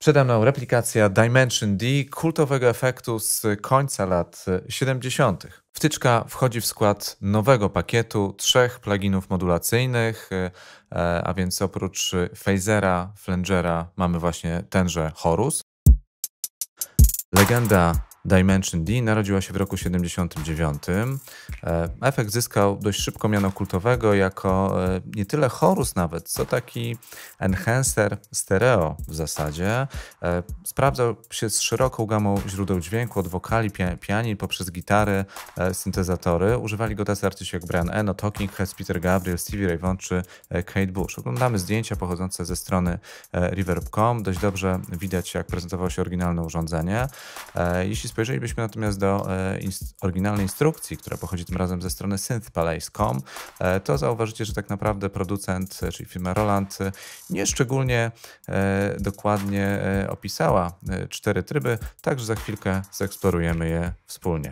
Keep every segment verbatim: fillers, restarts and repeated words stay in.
Przede mną replikacja Dimension D, kultowego efektu z końca lat siedemdziesiątych. Wtyczka wchodzi w skład nowego pakietu trzech pluginów modulacyjnych, e, a więc oprócz phasera, flangera mamy właśnie tenże chorus. Legenda Dimension D narodziła się w roku siedemdziesiątym dziewiątym. Efekt zyskał dość szybko miano kultowego jako nie tyle chorus nawet, co taki enhancer stereo w zasadzie. Sprawdzał się z szeroką gamą źródeł dźwięku, od wokali, pianin, poprzez gitary, syntezatory. Używali go tacy artyści jak Brian Eno, Talking Heads, Peter Gabriel, Stevie Ray Vaughan czy Kate Bush. Oglądamy zdjęcia pochodzące ze strony reverb kropka com. Dość dobrze widać, jak prezentowało się oryginalne urządzenie. Jeśli spojrzelibyśmy natomiast do inst oryginalnej instrukcji, która pochodzi tym razem ze strony synthpalace kropka com, to zauważycie, że tak naprawdę producent, czyli firma Roland, nie szczególnie dokładnie opisała cztery tryby, także za chwilkę zeksplorujemy je wspólnie.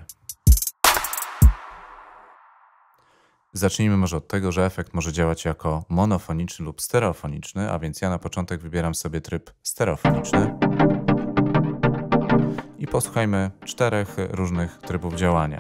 Zacznijmy może od tego, że efekt może działać jako monofoniczny lub stereofoniczny, a więc ja na początek wybieram sobie tryb stereofoniczny i posłuchajmy czterech różnych trybów działania.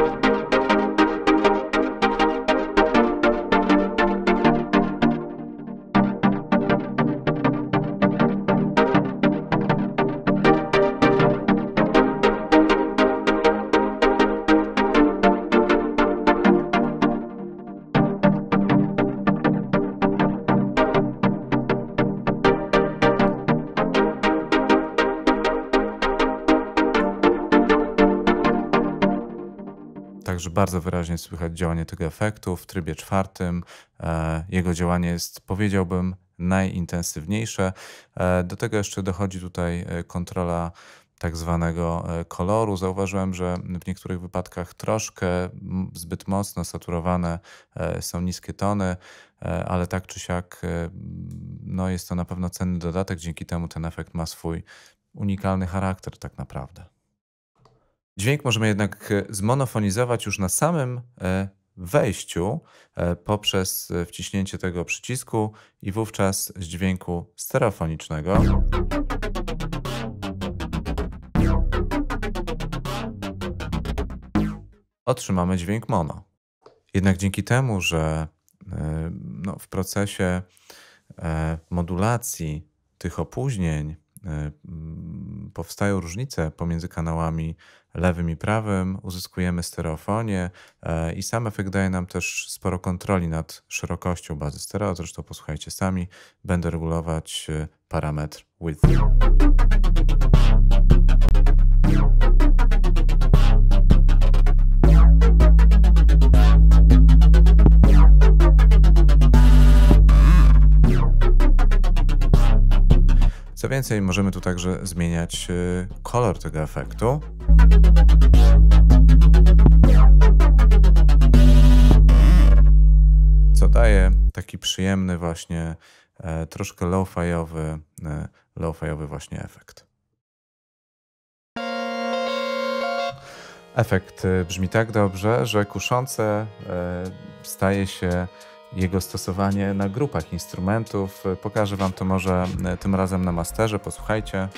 Także bardzo wyraźnie słychać działanie tego efektu w trybie czwartym. Jego działanie jest, powiedziałbym, najintensywniejsze. Do tego jeszcze dochodzi tutaj kontrola tak zwanego koloru. Zauważyłem, że w niektórych wypadkach troszkę zbyt mocno saturowane są niskie tony, ale tak czy siak no jest to na pewno cenny dodatek. Dzięki temu ten efekt ma swój unikalny charakter tak naprawdę. Dźwięk możemy jednak zmonofonizować już na samym wejściu poprzez wciśnięcie tego przycisku i wówczas z dźwięku stereofonicznego otrzymamy dźwięk mono. Jednak dzięki temu, że no, w procesie modulacji tych opóźnień powstają różnice pomiędzy kanałami lewym i prawym, uzyskujemy stereofonię i sam efekt daje nam też sporo kontroli nad szerokością bazy stereo. Zresztą posłuchajcie sami, będę regulować parametr width. Co więcej, możemy tu także zmieniać kolor tego efektu. Co daje taki przyjemny właśnie, troszkę low-fiowy, low-fiowy właśnie efekt. Efekt brzmi tak dobrze, że kuszące staje się jego stosowanie na grupach instrumentów. Pokażę wam to może tym razem na masterze, posłuchajcie.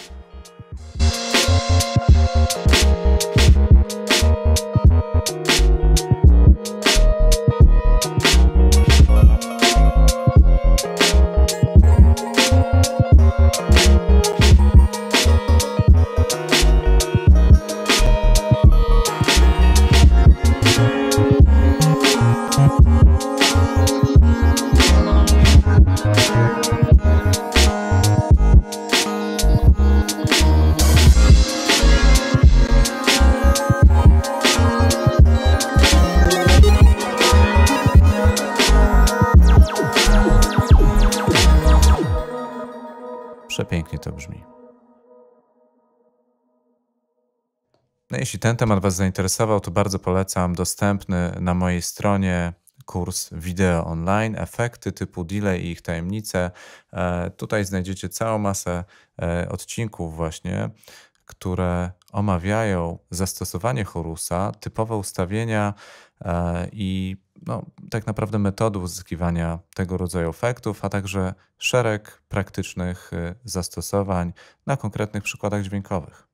Przepięknie to brzmi. No, jeśli ten temat was zainteresował, to bardzo polecam dostępny na mojej stronie kurs wideo online, efekty typu delay i ich tajemnice. E, tutaj znajdziecie całą masę e, odcinków właśnie, które omawiają zastosowanie chorusa, typowe ustawienia e, i no, tak naprawdę metody uzyskiwania tego rodzaju efektów, a także szereg praktycznych y, zastosowań na konkretnych przykładach dźwiękowych.